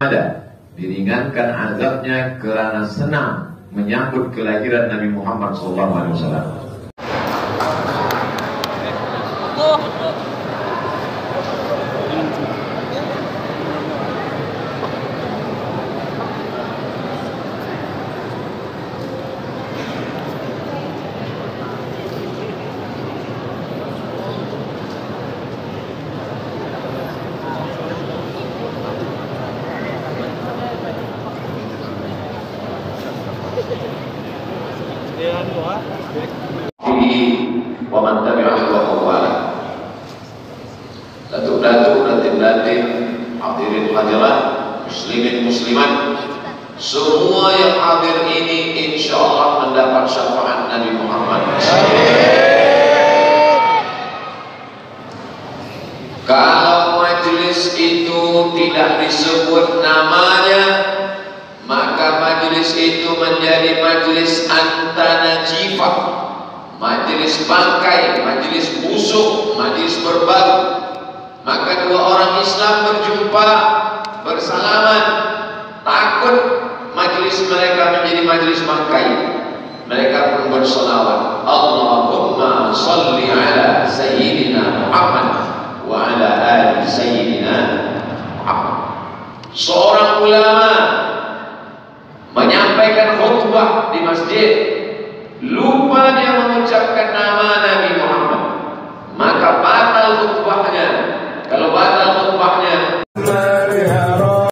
ada diringankan azabnya kerana senang menyambut kelahiran Nabi Muhammad SAW. Waman tabi'ahu wa qawwala. Datuk-datuk, datin-datin, hadirin hadirat, muslimin muslimat, semua yang hadir ini insyaallah mendapat syafaat Nabi Muhammad. Kalau majlis itu tidak disebut namanya, maka majlis itu menjadi majlis antanajifah, majlis bangkai, majlis busuk, majlis berbau. Maka dua orang Islam berjumpa, bersalaman, takut majlis mereka menjadi majlis bangkai. Mereka pun berselawat, Allahumma salli ala Sayyidina Muhammad wa ala ali Sayyidina Muhammad. Seorang ulama menyampaikan khutbah di masjid, lupa dia mengucapkan nama Nabi Muhammad, maka batal khutbahnya. Kalau batal khutbahnya,